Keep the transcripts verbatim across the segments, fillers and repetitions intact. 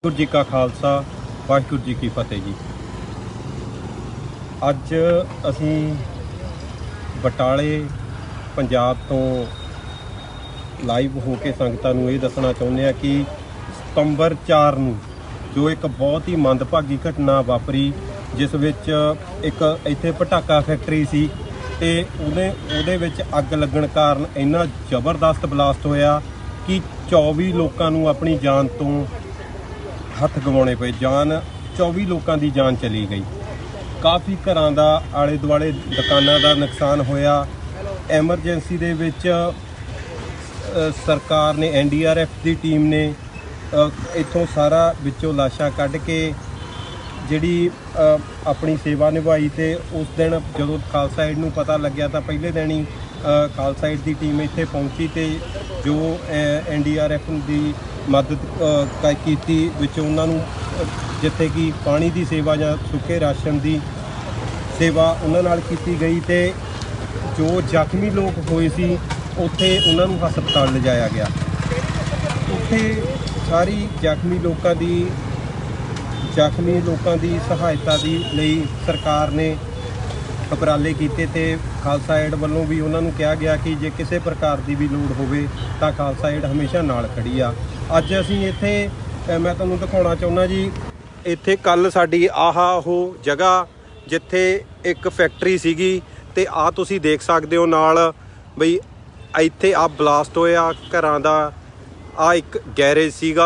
वाहिगुरू जी का खालसा वाहिगुरू जी की फतेह जी। अज असी बटाले पंजाब तो लाइव हो के संगतां नूं ये दसना चाहुंदे आ कि सतंबर चार नूं जो एक बहुत ही मंदभागी घटना वापरी, जिस विच एक इत्थे पटाका फैक्ट्री सी ते उहदे उहदे विच अग लगण कारण इन्ना जबरदस्त ब्लास्ट होया कि चौबी लोकां नूं अपनी जान तो हथ गवाने पे। जान चौबी लोगों की जान चली गई। काफ़ी घरां दा आले दुआले दुकानां दा नुकसान होया। एमरजेंसी दे विच सरकार ने एन डी आर एफ की टीम ने इत्थों सारा विचों लाशा कढ़ के जिहड़ी अपनी सेवा निभाई। तो उस दिन जदों खालसा एड नूं पता लग्या तो पहले दिन ही खालसा एड की टीम इत्थे पहुंची तो जो एन डी आर एफ की मदद की विचों उन्हां नूं जिथे कि पानी की सेवा या सुखे राशन की सेवा उन्हां नाल कीती गई। तो जो जख्मी लोग होए सी उत्थे उन्हां नूं हस्पताल लिजाया गया। उत्थे सारी जख्मी लोगों की जख्मी लोगों की सहायता दी लई सरकार ने उपराले कीते ते खालसा एड वालों भी उन्होंने कहा गया कि जे किसी प्रकार की भी लोड़ होवे तां खालसा एड हमेशा नाल खड़ी आ। अज असीं इत्थे मैं तुहानूं दिखाउणा चाहुंदा जी, इत्थे कल साडी आह वो जगह जिथे एक फैक्ट्री सीगी ते आ तुसीं देख सकदे हो नाल बई इत्थे आ ब्लास्ट होया घरां दा। आ एक गैरेज सीगा,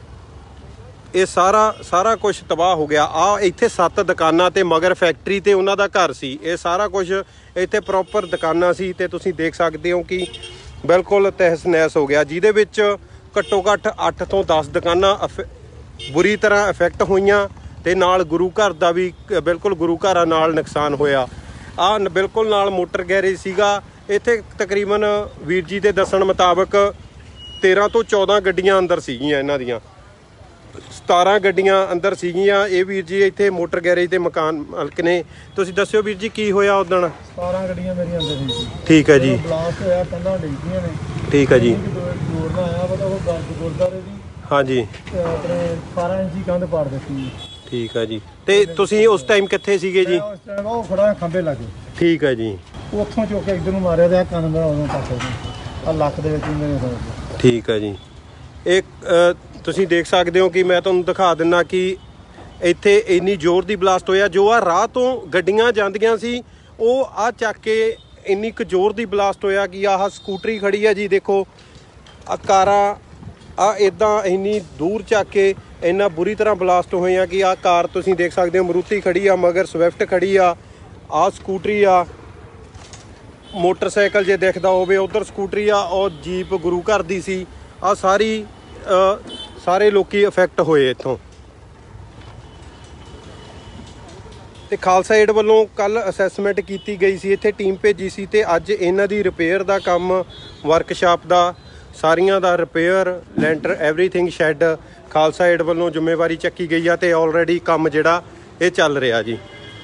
ये सारा सारा कुछ तबाह हो गया। आ इत्थे सत्त दुकानां ते मगर फैक्ट्री ते उन्हां दा घर सी। ये सारा कुछ इत्थे प्रॉपर दुकानां सी ते तुसीं देख सकदे हो कि बिल्कुल तहस नहस हो गया, जिहदे विच घट्टो घट्ट अठ तो दस दुकानां बुरी तरह अफैक्ट होईयां ते नाल गुरु घर दा भी बिल्कुल गुरु घर नाल नुकसान होया। आ बिल्कुल नाल मोटर गैरेज सीगा। इत्थे तकरीबन वीर जी दे दस्सण मुताबक तेरह तो चौदह गड्डियां अंदर सीगियां, इन्हां दियां सतारह गड्डियां अंदर सीगियां। ये वीर जी इत्थे मोटर गैरेज के मकान मालक ने। तुसीं दस्सिओ वीर जी की होया उदण? सतारह गड्डियां मेरियां अंदर सी। ठीक है जी। ब्लास्ट होया कंधां डिग्गियां ने। ठीक है जी। जोर ना आया बट वो गुरुद्वारे दी हाँ जी अपने बारह इंची कंध पाड़ दित्ती। ठीक है जी। ते तुसीं उस टाइम कित्थे सीगे जी? उस टाइम वो खड़ा खंबे लागे। ठीक है जी। उत्थों चुक के इधर नूं मारिया ते कंध मेरा उदों पासे आ लक दे विच मेरे होया। ठीक है जी। एक तुसीं देख सकते हो कि मैं तुहानूं दिखा दिना कि इत्थे इन्नी जोर की ब्लास्ट होया। जो आ राह तो गड्डियां जांदियां सी वो आ चक के इन्नी क जोर की ब्लास्ट होया कि आह स्कूटरी खड़ी है जी, देखो आ कारां आ इदां इन्नी दूर चक के इन्ना बुरी तरह ब्लास्ट होया कि आ कार तुसीं देख सकते हो मरूती खड़ी आ, मगर स्विफ्ट खड़ी आ, आ स्कूटरी आ, मोटरसाइकिल जे दिखदा होवे उधर स्कूटरी आ, और जीप गुरु घर दी सी। आ सारी आ, सारे लोकी अफैक्ट होए इत्थों। ते खालसा एड वालों कल असैसमेंट की गई सी, इत्थे टीम भेजी सी ते अज इन्हां दी रिपेयर दा काम वर्कशाप दा सारियां दा रिपेयर लैंटर एवरीथिंग शैड खालसा एड वालों जिम्मेवारी चक्की गई है। तो ऑलरेडी काम जिहड़ा ये चल रहा जी।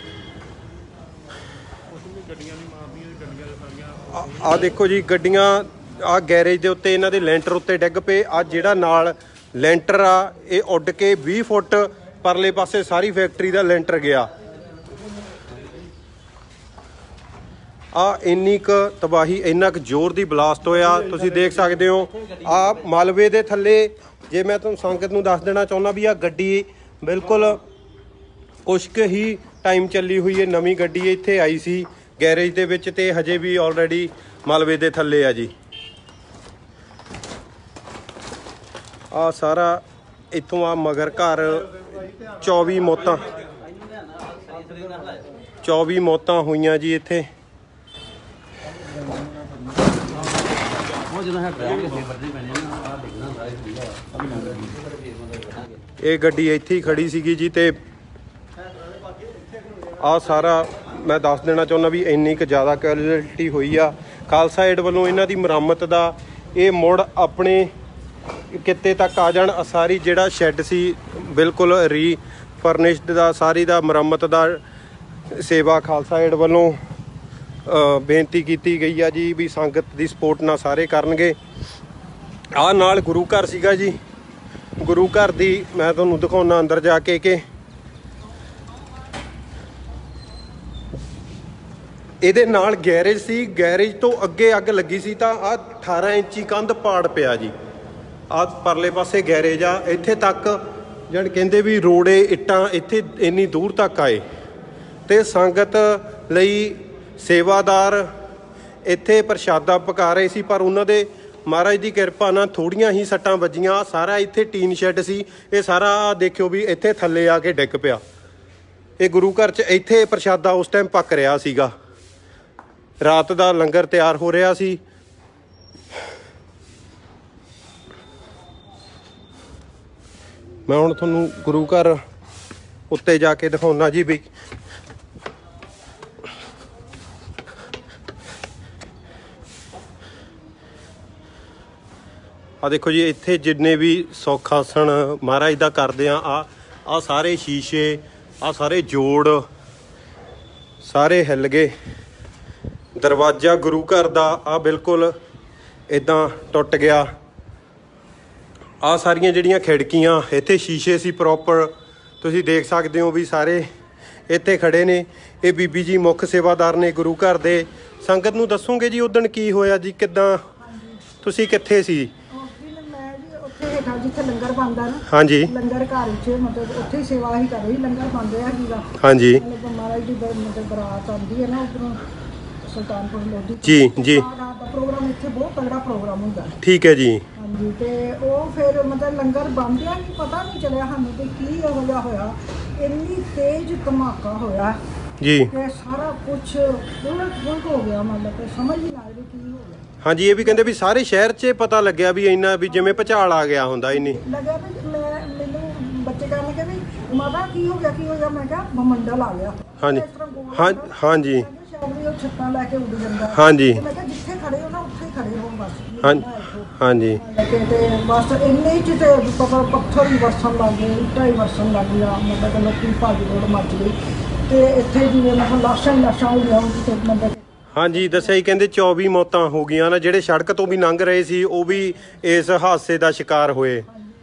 आ देखो जी गड्डियां आ गैरेज के उत्ते इन्हां दे लैंटर उत्ते डिग पे। आ जिहड़ा नाल लैंटर आ ये उड के बीस फुट परले पासे सारी फैक्ट्री का लैंटर गया। आ इन्नी क तबाही इन्ना क जोर की ब्लास्ट होया तुसीं देख सकते हो। आ मालवे के थल्ले जे मैं तुहानूं संगत नूं दस देना चाहुंदा भी आ गड्डी बिल्कुल कुछ क ही टाइम चली हुई है, नवीं गड्डी इत्थे आई सी गैरेज दे विच ते हजे भी ऑलरेडी मालवे के थल्ले आ जी। आ सारा इत्थों आ मगर घर चौबी मौतां चौबी मौतां हुईयां जी इत्थे। ये गड्डी इत्थे ही खड़ी सीगी जी। ते आ सारा मैं दस देना चाहुंदा भी इन्नी क ज़्यादा कैजुअलिटी हुई आ। खालसा एड वालों इन्हां दी मुरम्मत दा ये मुड़ अपने किते तक आ जाण। सारी जिहड़ा शैड सी बिल्कुल री फर्निश्ड दा सारी दा मुरम्मत दा सेवा खालसा एड वालों बेनती की गई है जी भी संगत की सपोर्ट ना सारे करनगे। आ नाल गुरु घर सीगा जी। ਗੁਰੂ ਘਰ ਦੀ ਮੈਂ ਤੁਹਾਨੂੰ ਦਿਖਾਉਣਾ ਅੰਦਰ ਜਾ ਕੇ ਕਿ ਇਹਦੇ ਨਾਲ ਗੈਰੇਜ ਸੀ, ਗੈਰੇਜ ਤੋਂ ਅੱਗੇ ਅੱਗ ਲੱਗੀ ਸੀ ਤਾਂ ਆਹ ਅਠਾਰਾਂ ਇੰਚੀ ਕੰਧ ਪਾੜ ਪਿਆ ਜੀ। ਆਹ ਪਰਲੇ ਪਾਸੇ ਗੈਰੇਜ ਆ, ਇੱਥੇ ਤੱਕ ਜਣ ਕਹਿੰਦੇ ਵੀ ਰੋੜੇ ਇੱਟਾਂ ਇੱਥੇ ਇੰਨੀ ਦੂਰ ਤੱਕ ਆਏ ਤੇ ਸੰਗਤ ਲਈ ਸੇਵਾਦਾਰ ਇੱਥੇ ਪ੍ਰਸ਼ਾਦਾ ਪਕਾ ਰਹੇ ਸੀ, ਪਰ ਉਹਨਾਂ ਦੇ ਮਹਾਰਾਜ ਦੀ ਕਿਰਪਾ ਨਾਲ ਥੋੜੀਆਂ ਹੀ ਸੱਟਾਂ ਵੱਜੀਆਂ। ਸਾਰਾ ਇੱਥੇ ਟੀਨ ਸ਼ੈੱਡ ਸੀ, ਇਹ ਸਾਰਾ ਦੇਖਿਓ ਵੀ ਇੱਥੇ ਥੱਲੇ ਆ ਕੇ ਡਿੱਗ ਪਿਆ। ਇਹ ਗੁਰੂ ਘਰ 'ਚ ਇੱਥੇ ਪ੍ਰਸ਼ਾਦਾ ਉਸ ਟਾਈਮ ਪੱਕ ਰਿਹਾ ਸੀਗਾ, ਰਾਤ ਦਾ ਲੰਗਰ ਤਿਆਰ ਹੋ ਰਿਹਾ ਸੀ। ਮੈਂ ਹੁਣ ਤੁਹਾਨੂੰ ਗੁਰੂ ਘਰ ਉੱਤੇ ਜਾ ਕੇ ਦਿਖਾਉਣਾ ਜੀ ਵੀ ਆ ਦੇਖੋ ਜੀ, ਇੱਥੇ ਜਿੰਨੇ ਵੀ ਸੁੱਖ ਆਸਣ ਮਹਾਰਾਜ ਦਾ ਕਰਦੇ ਆ, ਆ ਆ ਸਾਰੇ ਸ਼ੀਸ਼ੇ, ਆ ਸਾਰੇ ਜੋੜ ਸਾਰੇ ਹਿੱਲ ਗਏ। ਦਰਵਾਜ਼ਾ ਗੁਰੂ ਘਰ ਦਾ ਆ ਬਿਲਕੁਲ ਇਦਾਂ ਟੁੱਟ ਗਿਆ। ਆ ਸਾਰੀਆਂ ਜਿਹੜੀਆਂ ਖਿੜਕੀਆਂ, ਇੱਥੇ ਸ਼ੀਸ਼ੇ ਸੀ ਪ੍ਰੋਪਰ, ਤੁਸੀਂ ਦੇਖ ਸਕਦੇ ਹੋ ਵੀ ਸਾਰੇ ਇੱਥੇ ਖੜੇ ਨੇ। ਇਹ ਬੀਬੀ ਜੀ ਮੁੱਖ ਸੇਵਾਦਾਰ ਨੇ ਗੁਰੂ ਘਰ ਦੇ। ਸੰਗਤ ਨੂੰ ਦੱਸੋਗੇ ਜੀ ਉਦਣ ਕੀ ਹੋਇਆ ਜੀ, ਕਿੱਦਾਂ ਤੁਸੀਂ ਕਿੱਥੇ ਸੀ? ਜਿੱਥੇ ਲੰਗਰ ਬਣਦਾ ਨਾ, ਹਾਂਜੀ, ਲੰਗਰ ਘਰ ਵਿੱਚ ਮਤਲਬ ਉੱਥੇ ਹੀ ਸੇਵਾ ਹੀ ਕਰ ਰਹੀ, ਲੰਗਰ ਬਣ ਰਿਹਾ ਸੀਗਾ। ਹਾਂਜੀ, ਮਹਾਰਾਜ ਦੀ ਮਤਲਬ ਬਰਾਤ ਆਉਂਦੀ ਹੈ ਨਾ ਉੱਧਰੋਂ ਸੁਲਤਾਨਪੁਰ ਲੋਧੀ, ਜੀ ਜੀ, ਰਾਤ ਦਾ ਪ੍ਰੋਗਰਾਮ ਇੱਥੇ ਬਹੁਤ ਤਗੜਾ ਪ੍ਰੋਗਰਾਮ ਹੁੰਦਾ। ਠੀਕ ਹੈ ਜੀ। ਹਾਂਜੀ, ਤੇ ਉਹ ਫਿਰ ਮਤਲਬ ਲੰਗਰ ਬਣਦਿਆ ਨਹੀਂ ਪਤਾ ਨਹੀਂ ਚੱਲਿਆ ਸਾਨੂੰ ਕਿ ਕੀ ਇਹੋ ਜਿਹਾ ਹੋਇਆ, ਇੰਨੀ ਤੇਜ਼ ਧਮਾਕਾ ਹੋਇਆ ਜੀ ਕਿ ਸਾਰਾ ਕੁਛ ਉਲਟ ਪੁਲਟ ਹੋ ਗਿਆ, ਮਤਲਬ ਕਿ ਸਮਝ ਨਹੀਂ ਆ ਰਹੀ ਕੀ ਹੋ ਗਿਆ। ਹਾਂਜੀ, ਇਹ ਵੀ ਕਹਿੰਦੇ ਵੀ ਸਾਰੇ ਸ਼ਹਿਰ 'ਚ ਪਤਾ ਲੱਗਿਆ ਵੀ ਇੰਨਾ ਵੀ ਜਿਵੇਂ ਭੁਚਾਲ ਆ ਗਿਆ ਹੁੰਦਾ। ਇੰਨੀ ਲੱਗਿਆ ਵੀ ਮੈਂ ਮੈਨੂੰ ਬੱਚੇ ਕਹਿਣ ਲੱਗੇ ਵੀ ਮਾਤਾ ਕੀ ਹੋ ਗਿਆ ਕੀ ਹੋ ਗਿਆ, ਮੈਂ ਕਿਹਾ ਮੰਡਲ ਆ ਗਿਆ। ਹਾਂਜੀ ਹਾਂ ਹਾਂਜੀ ਸ਼ਾਇਦ ਵੀ ਉਹ ਛੱਤਾਂ ਲੈ ਕੇ ਉੱਡ ਜਾਂਦਾ। ਹਾਂਜੀ, ਮੈਂ ਕਿਹਾ ਜਿੱਥੇ ਖੜੇ ਹੋ ਨਾ ਉੱਥੇ ਖੜੇ ਹੋ ਬਸ। ਹਾਂ ਹਾਂਜੀ, ਤੇ ਬਸ ਇੰਨੇ ਚ ਤੇ ਪੱਥਰ ਹੀ ਵਰਸਣ ਲੱਗ ਗਏ, ਇੱਟਾਂ ਹੀ ਵਰਸਣ ਲੱਗ ਗਿਆ, ਮਤਲਬ ਲੋਕੀ ਭੱਜ ਦੌੜ ਮੱਚ ਗਈ ਤੇ ਇੱਥੇ ਜਿਵੇਂ ਮਤਲਬ ਲਾਸ਼ਾਂ ਹੀ ਲਾਸ਼ਾਂ ਹੋ ਗਈਆਂ ਮਤਲਬ। ਹਾਂਜੀ, ਦੱਸਿਆ ਹੀ ਕਹਿੰਦੇ ਚੌਵੀ ਮੌਤਾਂ ਹੋ ਗਈਆਂ ਨਾ, ਜਿਹੜੇ ਸੜਕ ਤੋਂ ਵੀ ਲੰਘ ਰਹੇ ਸੀ ਉਹ ਵੀ ਇਸ ਹਾਦਸੇ ਦਾ ਸ਼ਿਕਾਰ ਹੋਏ।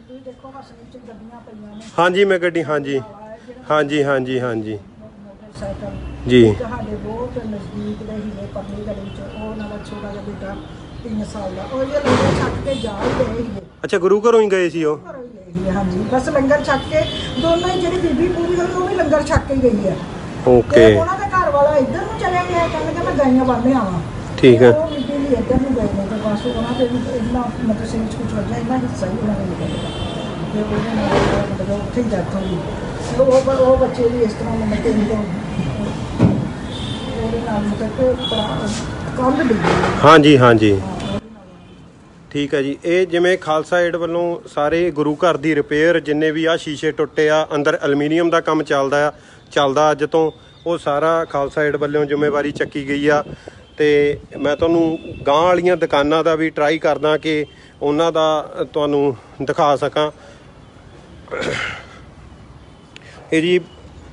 ਹਾਂਜੀ, ਮੈਂ ਗੱਡੀ, ਹਾਂਜੀ ਹਾਂਜੀ ਹਾਂਜੀ ਹਾਂਜੀ ਜੀ। ਸਾਡੇ ਬਹੁਤ ਨਜ਼ਦੀਕ ਦੇ ਹੀਲੇ ਪਰਲੀ ਗਲੀ ਚ ਉਹ ਉਹਨਾਂ ਦਾ ਛੋਟਾ ਜਿਹਾ ਬੇਟਾ ਤਿੰਨ ਸਾਲ ਦਾ, ਉਹ ਜੇ ਲੰਗਰ ਛੱਕ ਕੇ ਜਾ ਹੀ ਗਏ ਸੀਗੇ। ਅੱਛਾ, ਗੁਰੂ ਘਰੋਂ ਹੀ ਗਏ ਸੀ ਉਹ? ਹਾਂਜੀ, ਬਸ ਲੰਗਰ ਛੱਕ ਕੇ ਦੋਨੋਂ ਹੀ, ਜਿਹੜੀ ਬੀਬੀ ਪੂਰੀ ਹੋਈ ਉਹ ਵੀ ਲੰਗਰ ਛੱਕ ਕੇ ਗਈ ਹੈ। ਓਕੇ। ਉਹਨਾਂ ਦਾ ਘਰ ਵਾਲਾ ਇੱਧਰ ਨੂੰ ਚਲਿਆ ਗਿਆ, ਕਹਿੰਦੇ ਕਿ ਮੈਂ ਗਾਈਆਂ ਬੰਨ੍ਹ ਆਵਾਂ। ਠੀਕ ਹੈ। ਉਹ ਬੀਬੀ ਵੀ ਇੱਧਰ ਨੂੰ ਗਏ ਨੇ ਤੇ ਬਸ ਉਹਨਾਂ ਦੇ ਇੰਨਾ ਮਤਲਬ ਸਿਰ 'ਚ ਕੁਛ ਵੱਜਿਆ, ਇੰਨਾ ਹਿੱਸਾ ਹੀ ਉਹਨਾਂ ਨੇ ਨਿਕਲਿਆ ਤੇ ਉਹਦੇ ਨਾਲ ਮਤਲਬ ਉੱਥੇ ਹੀ ਡੈਥ ਹੋ ਗਈ। ਉਹ ਉਹ ਬੱਚੇ ਵੀ ਇਸ ਤਰ੍ਹਾਂ ਮਤਲਬ ਕਿ ਉਹਦੇ ਨਾਲ ਮਤਲਬ ਕੰਧ ਡਿੱਗੀ। ਹਾਂਜੀ ਹਾਂਜੀ, ਠੀਕ ਹੈ ਜੀ। ਇਹ ਜਿਵੇਂ ਖਾਲਸਾ ਏਡ ਵੱਲੋਂ ਸਾਰੇ ਗੁਰੂ ਘਰ ਦੀ ਰਿਪੇਅਰ, ਜਿੰਨੇ ਵੀ ਆ ਸ਼ੀਸ਼ੇ ਟੁੱਟੇ ਆ, ਅੰਦਰ ਐਲੂਮੀਨੀਅਮ ਦਾ ਕੰਮ ਚੱਲਦਾ ਆ ਚੱਲਦਾ ਅੱਜ ਤੋਂ, ਉਹ ਸਾਰਾ ਖਾਲਸਾ ਏਡ ਵੱਲੋਂ ਜ਼ਿੰਮੇਵਾਰੀ ਚੱਕੀ ਗਈ ਆ। ਤੇ ਮੈਂ ਤੁਹਾਨੂੰ ਗਾਂ ਵਾਲੀਆਂ ਦੁਕਾਨਾਂ ਦਾ ਵੀ ਟਰਾਈ ਕਰਦਾ ਕਿ ਉਹਨਾਂ ਦਾ ਤੁਹਾਨੂੰ ਦਿਖਾ ਸਕਾਂ। ਇਹ ਜੀ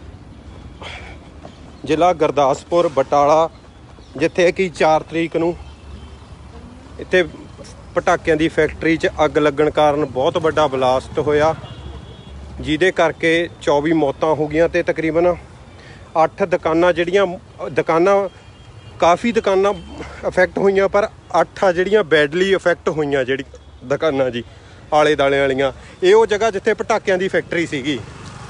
ਜ਼ਿਲ੍ਹਾ ਗੁਰਦਾਸਪੁਰ ਬਟਾਲਾ, ਜਿੱਥੇ ਕਿ ਚਾਰ ਤਰੀਕ ਨੂੰ ਇੱਥੇ ਪਟਾਕਿਆਂ ਦੀ ਫੈਕਟਰੀ 'ਚ ਅੱਗ ਲੱਗਣ ਕਾਰਨ ਬਹੁਤ ਵੱਡਾ ਬਲਾਸਟ ਹੋਇਆ, ਜਿਹਦੇ ਕਰਕੇ ਚੌਵੀ ਮੌਤਾਂ ਹੋ ਗਈਆਂ ਤੇ ਤਕਰੀਬਨ ਅੱਠ ਦੁਕਾਨਾਂ, ਜਿਹੜੀਆਂ ਦੁਕਾਨਾਂ ਕਾਫੀ ਦੁਕਾਨਾਂ ਅਫੈਕਟ ਹੋਈਆਂ, ਪਰ ਅੱਠ ਆ ਜਿਹੜੀਆਂ ਬੈਡਲੀ ਅਫੈਕਟ ਹੋਈਆਂ, ਜਿਹੜੀ ਦੁਕਾਨਾਂ ਜੀ ਆਲੇ ਦੁਆਲੇ ਵਾਲੀਆਂ। ਇਹ ਉਹ ਜਗ੍ਹਾ ਜਿੱਥੇ ਪਟਾਕਿਆਂ ਦੀ ਫੈਕਟਰੀ ਸੀਗੀ।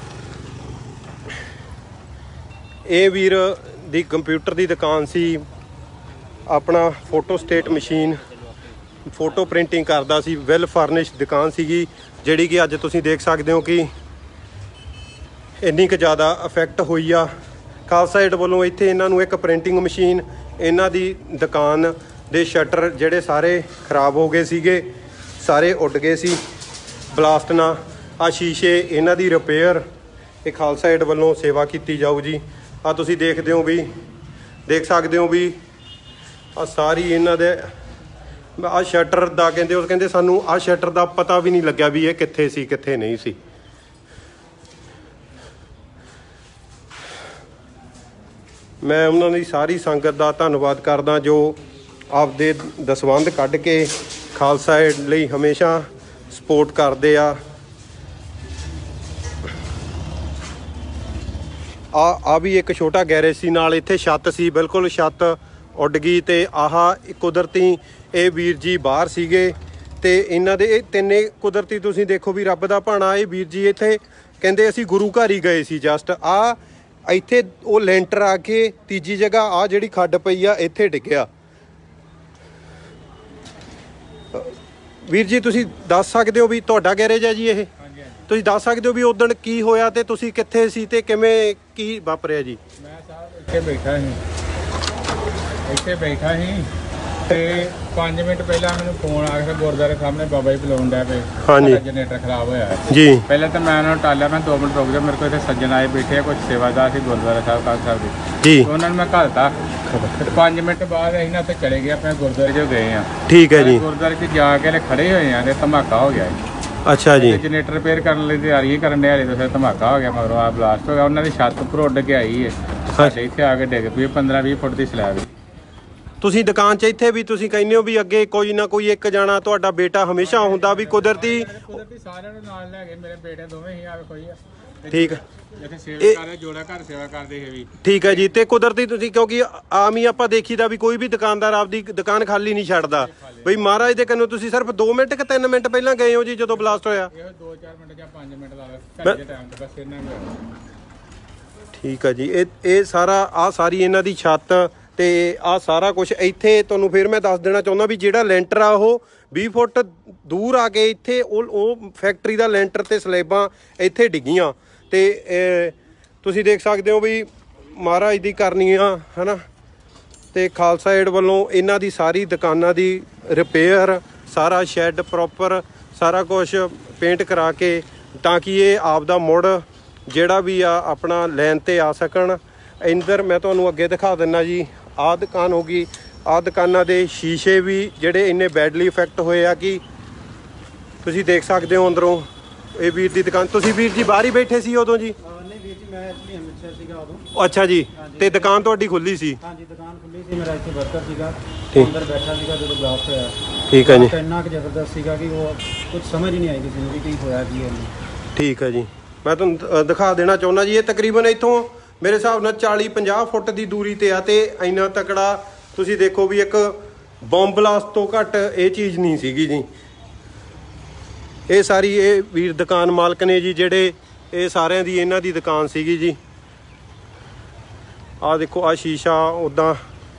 ਇਹ ਵੀਰ ਦੀ ਕੰਪਿਊਟਰ ਦੀ ਦੁਕਾਨ ਸੀ, ਆਪਣਾ photostat machine, photo printing ਕਰਦਾ ਸੀ, ਵੈਲ ਫਰਨਿਸ਼ ਦੁਕਾਨ ਸੀਗੀ, ਜਿਹੜੀ ਕਿ ਅੱਜ ਤੁਸੀਂ ਦੇਖ ਸਕਦੇ ਹੋ ਕਿ ਇੰਨੀ ਕੁ ਜ਼ਿਆਦਾ ਅਫੈਕਟ ਹੋਈ ਆ। ਖਾਲਸਾ ਏਡ ਵੱਲੋਂ ਇੱਥੇ ਇਹਨਾਂ ਨੂੰ ਇੱਕ ਪ੍ਰਿੰਟਿੰਗ ਮਸ਼ੀਨ, ਇਹਨਾਂ ਦੀ ਦੁਕਾਨ ਦੇ ਸ਼ਟਰ ਜਿਹੜੇ ਸਾਰੇ ਖਰਾਬ ਹੋ ਗਏ ਸੀਗੇ, ਸਾਰੇ ਉੱਡ ਗਏ ਸੀ ਬਲਾਸਟ ਨਾਲ। ਆ ਸ਼ੀਸ਼ੇ, ਇਹਨਾਂ ਦੀ ਰਿਪੇਅਰ ਇਹ ਖਾਲਸਾ ਏਡ ਵੱਲੋਂ ਸੇਵਾ ਕੀਤੀ ਜਾਊ ਜੀ। ਆ ਤੁਸੀਂ ਦੇਖਦੇ ਹੋ ਵੀ ਦੇਖ ਸਕਦੇ ਹੋ ਵੀ ਆ ਸਾਰੀ ਇਹਨਾਂ ਦੇ ਆ ਸ਼ਟਰ ਦਾ ਕਹਿੰਦੇ, ਉਹ ਕਹਿੰਦੇ ਸਾਨੂੰ ਆ ਸ਼ਟਰ ਦਾ ਪਤਾ ਵੀ ਨਹੀਂ ਲੱਗਿਆ ਵੀ ਇਹ ਕਿੱਥੇ ਸੀ ਕਿੱਥੇ ਨਹੀਂ ਸੀ। ਮੈਂ ਉਹਨਾਂ ਦੀ ਸਾਰੀ ਸੰਗਤ ਦਾ ਧੰਨਵਾਦ ਕਰਦਾ ਜੋ ਆਪਦੇ ਦਸਵੰਧ ਕੱਢ ਕੇ ਖਾਲਸਾ ਏਡ ਲਈ ਹਮੇਸ਼ਾ ਸਪੋਰਟ ਕਰਦੇ ਆ। ਆ ਆ ਵੀ ਇੱਕ ਛੋਟਾ ਗੈਰੇਜ ਸੀ, ਨਾਲ ਇੱਥੇ ਛੱਤ ਸੀ, ਬਿਲਕੁਲ ਛੱਤ ਉੱਡ ਗਈ। ਤੇ ਆਹ ਕੁਦਰਤੀ ਇਹ ਵੀਰ ਜੀ ਬਾਹਰ ਸੀਗੇ ਤੇ ਇਹਨਾਂ ਦੇ ਇਹ ਤਿੰਨੇ ਕੁਦਰਤੀ ਤੁਸੀਂ ਦੇਖੋ ਵੀ ਰੱਬ ਦਾ ਭਾਣਾ। ਇਹ ਵੀਰ ਜੀ ਇੱਥੇ ਕਹਿੰਦੇ ਅਸੀਂ ਗੁਰੂ ਘਰ ਹੀ ਗਏ ਸੀ ਜਸਟ। ਆ ਇੱਥੇ ਉਹ ਲੈਂਟਰ ਆ ਕੇ ਤੀਜੀ ਜਗ੍ਹਾ ਆ ਜਿਹੜੀ ਖੱਡ ਪਈ ਆ ਇੱਥੇ ਡਿੱਗਿਆ। ਵੀਰ ਜੀ ਤੁਸੀਂ ਦੱਸ ਸਕਦੇ ਹੋ ਵੀ ਤੁਹਾਡਾ ਗੈਰੇਜ ਹੈ ਜੀ ਇਹ? ਤੁਸੀਂ ਦੱਸ ਸਕਦੇ ਹੋ ਵੀ ਉਦੋਂ ਕੀ ਹੋਇਆ ਤੇ ਤੁਸੀਂ ਕਿੱਥੇ ਸੀ ਤੇ ਕਿਵੇਂ ਕੀ ਵਾਪਰਿਆ ਜੀ? ਮੈਂ ਸਾਹਿਬ ਇੱਥੇ ਬੈਠਾ ਸੀ ਇੱਥੇ ਬੈਠਾ ਸੀ ਤੇ ਪੰਜ ਮਿੰਟ ਪਹਿਲਾਂ ਮੈਨੂੰ ਫੋਨ ਆ ਗਿਆ ਗੁਰਦੁਆਰੇ ਸਾਹਮਣੇ ਬਾਬਾ ਜੀ ਬੁਲਾਉਣ ਡਿਆ ਪਏ। ਹਾਂਜੀ। ਜਨਰੇਟਰ ਖਰਾਬ ਹੋਇਆ ਜੀ। ਪਹਿਲਾਂ ਤਾਂ ਮੈਂ ਉਹਨਾਂ ਨੂੰ ਟਾਲਿਆ, ਮੈਂ ਦੋ ਮਿੰਟ ਰੁਕ ਜਾ, ਮੇਰੇ ਕੋਲ ਇੱਥੇ ਸੱਜਣ ਆਏ ਬੈਠੇ ਆ, ਕੁਝ ਸੇਵਾਦਾਰ ਸੀ ਗੁਰਦੁਆਰਾ ਸਾਹਿਬ ਕਾਲ ਸਾਹਿਬ ਦੇ ਜੀ। ਉਹਨਾਂ ਨੂੰ ਮੈਂ ਘੱਲਤਾ ਤੇ ਪੰਜ ਮਿੰਟ ਬਾਅਦ ਅਸੀਂ ਨਾ ਉੱਥੇ ਚਲੇ ਗਏ, ਆਪਣੇ ਗੁਰਦੁਆਰੇ 'ਚ ਗਏ ਆ। ਠੀਕ ਹੈ ਜੀ। ਗੁਰਦੁਆਰੇ 'ਚ ਜਾ ਕੇ ਖੜੇ ਹੋਏ ਆ ਤੇ ਧਮਾਕਾ ਹੋ ਗਿਆ। ਅੱਛਾ ਜੀ। ਜਨਰੇਟਰ ਰਿਪੇਅਰ ਕਰਨ ਲਈ ਤਿਆਰੀ ਕਰਨ ਦੇ ਹਾਲੇ ਤਾਂ ਫਿਰ ਧਮਾਕਾ ਹੋ ਗਿਆ, ਮਗਰੋਂ ਆ ਬਲਾਸਟ ਹੋ ਗਿਆ। ਉਹਨਾਂ ਦੀ ਛੱਤ ਉੱਪਰ ਉੱਡ ਕੇ ਆਈ ਹੈ, ਸਾਡੇ ਇੱਥੇ ਆ ਕੇ ਡਿੱਗ ਪਈ ਪੰਦਰਾਂ ਵੀਹ ਫੁੱਟ ਦੀ ਸਲੈਬ। ਤੁਸੀਂ ਦੁਕਾਨ 'ਚ ਇੱਥੇ ਵੀ ਤੁਸੀਂ ਕਹਿੰਦੇ ਹੋ ਵੀ ਅੱਗੇ ਕੋਈ ਨਾ ਕੋਈ ਇੱਕ ਜਾਣਾ ਤੁਹਾਡਾ ਬੇਟਾ ਹਮੇਸ਼ਾ ਹੁੰਦਾ ਵੀ ਕੁਦਰਤੀ ਕੁਦਰਤੀ ਸਾਰਿਆਂ ਨੂੰ ਨਾਲ ਲੈ ਗਏ, ਮੇਰੇ ਬੇਟੇ ਦੋਵੇਂ ਹੀ ਆ ਕੋਈ ਆ। ਠੀਕ ਇੱਥੇ ਸੇਵਾ ਕਰਦੇ, ਜੋੜਾ ਘਰ ਸੇਵਾ ਕਰਦੇ ਹੈ ਵੀ। ਠੀਕ ਹੈ ਜੀ। ਤੇ ਕੁਦਰਤੀ ਤੁਸੀਂ ਕਿਉਂਕਿ ਆਮ ਹੀ ਆਪਾਂ ਦੇਖੀਦਾ ਵੀ ਕੋਈ ਵੀ ਦੁਕਾਨਦਾਰ ਆਪਦੀ ਦੁਕਾਨ ਖਾਲੀ ਨਹੀਂ ਛੱਡਦਾ ਬਈ ਮਹਾਰਾਜ ਦੇ ਕੰਨੋਂ ਤੁਸੀਂ ਸਿਰਫ ਦੋ ਮਿੰਟ ਕਿ ਤਿੰਨ ਮਿੰਟ ਪਹਿਲਾਂ ਗਏ ਹੋ ਜੀ ਜਦੋਂ ਬਲਾਸਟ ਹੋਇਆ? ਇਹ ਦੋ ਚਾਰ ਮਿੰਟ ਜਾਂ ਪੰਜ ਮਿੰਟ ਲਾ ਘਰ ਦੇ ਟਾਈਮ ਤੇ ਬਸ ਇਹਨਾਂ ਨੂੰ। ਠੀਕ ਹੈ ਜੀ। ਇਹ ਇਹ ਸਾਰਾ ਆ ਸਾਰੀ ਇਹਨਾਂ ਦੀ ਛੱਤ ਤੇ ਆ ਸਾਰਾ ਕੁਝ ਇੱਥੇ ਤੁਹਾਨੂੰ ਫਿਰ ਮੈਂ ਦੱਸ ਦੇਣਾ ਚਾਹੁੰਦਾ ਵੀ ਜਿਹੜਾ ਲੈਂਟਰ ਆ ਉਹ ਵੀਹ ਫੁੱਟ ਦੂਰ ਆ ਕੇ ਇੱਥੇ ਉਹ ਉਹ ਫੈਕਟਰੀ ਦਾ ਲੈਂਟਰ ਤੇ ਸਲੈਬਾਂ ਇੱਥੇ ਡਿੱਗੀਆਂ। ਤੇ ਤੁਸੀਂ ਦੇਖ ਸਕਦੇ ਹੋ ਵੀ ਮਹਾਰਾਜ ਦੀ ਕਰਨੀ ਆ ਹੈ ਨਾ। ਤੇ ਖਾਲਸਾ ਏਡ ਵੱਲੋਂ ਇਹਨਾਂ ਦੀ ਸਾਰੀ ਦੁਕਾਨਾਂ ਦੀ ਰਿਪੇਅਰ, ਸਾਰਾ ਸ਼ੈੱਡ ਪ੍ਰੋਪਰ ਸਾਰਾ ਕੁਝ ਪੇਂਟ ਕਰਾ ਕੇ ਤਾਂ ਕਿ ਇਹ ਆਪ ਦਾ ਮੁੜ ਜਿਹੜਾ ਵੀ ਆ ਆਪਣਾ ਲੈਣ ਤੇ ਆ ਸਕਣ। ਇੰਦਰ ਮੈਂ ਤੁਹਾਨੂੰ ਅੱਗੇ ਦਿਖਾ ਦਿੰਦਾ ਜੀ। ਆਹ ਦੁਕਾਨ ਹੋ ਗਈ। ਆਹ ਦੁਕਾਨਾਂ ਦੇ ਸ਼ੀਸ਼ੇ ਵੀ ਜਿਹੜੇ ਇੰਨੇ ਬੈਡਲੀ ਇਫੈਕਟ ਹੋਏ ਆ ਕਿ ਤੁਸੀਂ ਦੇਖ ਸਕਦੇ ਹੋ ਅੰਦਰੋਂ। ਇਹ ਵੀਰ ਦੀ ਦੁਕਾਨ, ਤੁਸੀਂ ਵੀਰ ਜੀ ਬਾਹਰ ਹੀ ਬੈਠੇ ਸੀ ਉਦੋਂ ਜੀ? ਨਹੀਂ ਵੀਰ ਜੀ, ਮੈਂ ਐਕਚੁਅਲੀ ਅੰਮ੍ਰਿਤਸਰ ਸੀਗਾ ਉਦੋਂ। ਅੱਛਾ ਜੀ। ਤੇ ਦੁਕਾਨ ਤੁਹਾਡੀ ਖੁੱਲੀ ਸੀ? ਹਾਂਜੀ, ਦੁਕਾਨ ਖੁੱਲੀ ਸੀ, ਮੇਰਾ ਇੱਥੇ ਵਰਕਰ ਸੀਗਾ, ਠੀਕ। ਅੰਦਰ ਬੈਠਾ ਸੀਗਾ ਜਦੋਂ ਬਲਾਸਟ ਹੋਇਆ। ਠੀਕ ਹੈ ਜੀ। ਇੰਨਾ ਕੁ ਜ਼ਬਰਦਸਤ ਸੀਗਾ ਕਿ ਉਹ ਕੁਝ ਸਮਝ ਹੀ ਨਹੀਂ ਆਈ ਕਿਸੇ ਨੂੰ ਵੀ ਕੀ ਹੋਇਆ ਕੀ ਹੈ। ਠੀਕ ਹੈ ਜੀ। ਮੈਂ ਤੁਹਾਨੂੰ ਦਿਖਾ ਦੇਣਾ ਚਾਹੁੰਦਾ ਜੀ। ਇਹ ਤਕਰੀਬਨ ਇੱਥੋਂ ਮੇਰੇ ਹਿਸਾਬ ਨਾਲ ਚਾਲੀ ਪੰਜਾਹ ਫੁੱਟ ਦੀ ਦੂਰੀ ਤੇ ਆ ਤੇ ਇੰਨਾ ਤਕੜਾ ਤੁਸੀਂ ਦੇਖੋ ਵੀ ਇੱਕ ਬੰਬ ਬਲਾਸਟ ਤੋਂ ਘੱਟ ਇਹ ਚੀਜ਼ ਨਹੀਂ ਸੀਗੀ ਜੀ। ਇਹ ਸਾਰੀ ਇਹ ਵੀਰ ਦੁਕਾਨ ਮਾਲਕ ਨੇ ਜੀ ਜਿਹੜੇ, ਇਹ ਸਾਰਿਆਂ ਦੀ ਇਹਨਾਂ ਦੀ ਦੁਕਾਨ ਸੀਗੀ ਜੀ। ਆਹ ਦੇਖੋ ਆਹ ਸ਼ੀਸ਼ਾ ਉੱਦਾਂ।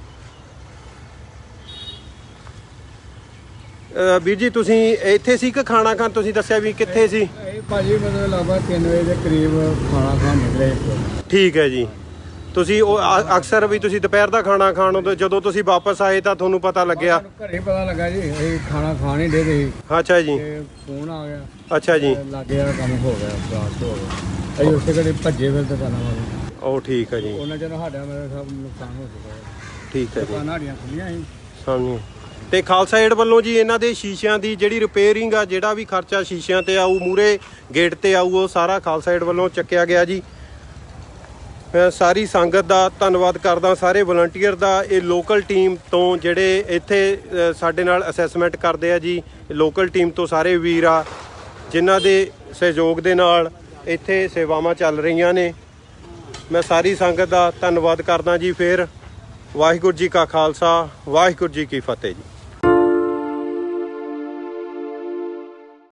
ਵੀਰ ਜੀ ਤੁਸੀਂ ਇੱਥੇ ਸੀ ਕਿ ਖਾਣਾ ਖਾਣ ਤੁਸੀਂ ਦੱਸਿਆ ਵੀ ਕਿੱਥੇ ਸੀ? ਇਹ ਭਾਜੀ ਮਤਲਬ ਲਗਭਗ ਤਿੰਨ ਵਜੇ ਦੇ ਕਰੀਬ ਖਾਣਾ ਖਾਣ ਨਿਕਲੇ। ਠੀਕ ਹੈ ਜੀ। ਤੁਸੀਂ ਉਹ ਅ- ਅਕਸਰ ਵੀ ਤੁਸੀਂ ਦੁਪਹਿਰ ਦਾ ਖਾਣਾ ਖਾਣ ਉਦੋਂ ਜਦੋਂ ਤੁਸੀਂ ਵਾਪਸ ਆਏ ਤਾਂ ਤੁਹਾਨੂੰ ਪਤਾ ਲੱਗਿਆ? ਘਰੇ ਪਤਾ ਲੱਗਾ ਜੀ, ਅਸੀਂ ਖਾਣਾ ਖਾਣ ਹੀ ਦੇ ਸੀ। ਅੱਛਾ ਜੀ। ਤੇ ਫੋਨ ਆ ਗਿਆ। ਅੱਛਾ ਜੀ। ਲੱਗੇ ਯਾਰ ਕੰਮ ਹੋ ਗਿਆ, ਬਲਾਸਟ ਹੋ ਗਿਆ। ਅਸੀਂ ਉਸੇ ਘੜੇ ਭੱਜੇ ਫਿਰ ਦੁਕਾਨਾਂ ਵਾਲੇ। ਉਹ ਠੀਕ ਹੈ ਜੀ। ਉਹਨਾਂ ਚਿਰ ਸਾਡਾ ਮੇਰੇ ਸਭ ਨੁਕਸਾਨ ਹੋ ਚੁੱਕਾ ਹੈ। ਠੀਕ ਹੈ ਜੀ। ਦੁਕਾਨਾਂ ਸਾਡੀਆਂ ਖੁੱਲੀਆਂ ਸੀ। ਸਮਝੀ। ਤੇ ਖਾਲਸਾ ਏਡ ਵੱਲੋਂ ਜੀ ਇਹਨਾਂ ਦੇ ਸ਼ੀਸ਼ਿਆਂ ਦੀ ਜਿਹੜੀ ਰਿਪੇਅਰਿੰਗ ਆ, ਜਿਹੜਾ ਵੀ ਖਰਚਾ ਸ਼ੀਸ਼ਿਆਂ ਤੇ ਆਊ, ਮੂਰੇ ਗੇਟ ਤੇ ਆਊ, ਉਹ ਸਾਰਾ ਖਾਲਸਾ ਏਡ ਵੱਲੋਂ ਚੱਕਿਆ ਗਿਆ ਜੀ। ਮੈਂ ਸਾਰੀ ਸੰਗਤ ਦਾ ਧੰਨਵਾਦ ਕਰਦਾ, ਸਾਰੇ ਵਲੰਟੀਅਰ ਦਾ। ਇਹ ਲੋਕਲ ਟੀਮ ਤੋਂ ਜਿਹੜੇ ਇੱਥੇ ਸਾਡੇ ਨਾਲ ਅਸੈਸਮੈਂਟ ਕਰਦੇ ਆ ਜੀ, ਲੋਕਲ ਟੀਮ ਤੋਂ ਸਾਰੇ ਵੀਰ ਆ ਜਿਨ੍ਹਾਂ ਦੇ ਸਹਿਯੋਗ ਦੇ ਨਾਲ ਇੱਥੇ ਸੇਵਾਵਾਂ ਚੱਲ ਰਹੀਆਂ ਨੇ। ਮੈਂ ਸਾਰੀ ਸੰਗਤ ਦਾ ਧੰਨਵਾਦ ਕਰਦਾ ਜੀ। ਫਿਰ ਵਾਹਿਗੁਰੂ ਜੀ ਕਾ ਖਾਲਸਾ, ਵਾਹਿਗੁਰੂ ਜੀ ਕੀ ਫਤਿਹ ਜੀ।